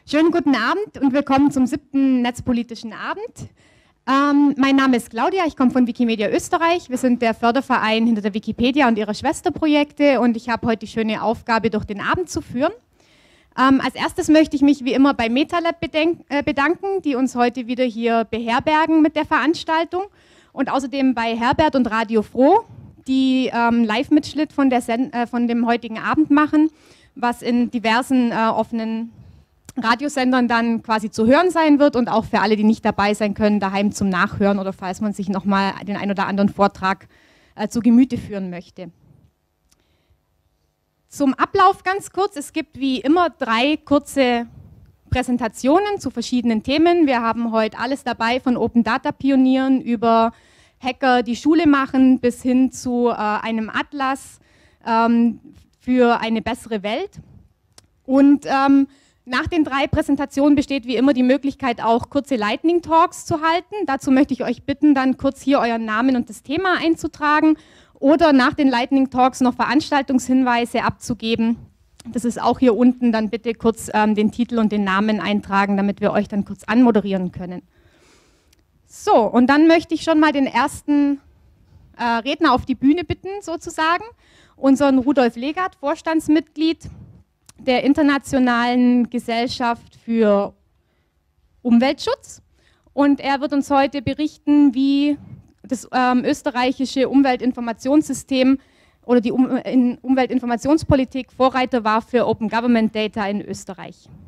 Schönen guten Abend und willkommen zum 7. Netzpolitischen Abend. Mein Name ist Claudia, ich komme von Wikimedia Österreich. Wir sind der Förderverein hinter der Wikipedia und ihrer Schwesterprojekte und ich habe heute die schöne Aufgabe, durch den Abend zu führen. Als erstes möchte ich mich wie immer bei MetaLab bedanken, die uns heute wieder hier beherbergen mit der Veranstaltung und außerdem bei Herbert und Radio Froh, die Live-Mitschnitt von dem heutigen Abend machen, was in diversen offenen Radiosendern dann quasi zu hören sein wird und auch für alle, die nicht dabei sein können, daheim zum Nachhören oder falls man sich nochmal den ein oder anderen Vortrag zu Gemüte führen möchte. Zum Ablauf ganz kurz, es gibt wie immer 3 kurze Präsentationen zu verschiedenen Themen. Wir haben heute alles dabei, von Open Data Pionieren über Hacker, die Schule machen, bis hin zu einem Atlas für eine bessere Welt. Und nach den 3 Präsentationen besteht wie immer die Möglichkeit, auch kurze Lightning Talks zu halten. Dazu möchte ich euch bitten, dann kurz hier euren Namen und das Thema einzutragen oder nach den Lightning Talks noch Veranstaltungshinweise abzugeben. Das ist auch hier unten, dann bitte kurz den Titel und den Namen eintragen, damit wir euch dann kurz anmoderieren können. So, und dann möchte ich schon mal den ersten Redner auf die Bühne bitten, sozusagen, unseren Rudolf Legat, Vorstandsmitglied der Internationalen Gesellschaft für Umweltschutz. Und er wird uns heute berichten, wie das österreichische Umweltinformationssystem oder die Umweltinformationspolitik Vorreiter war für Open Government Data in Österreich.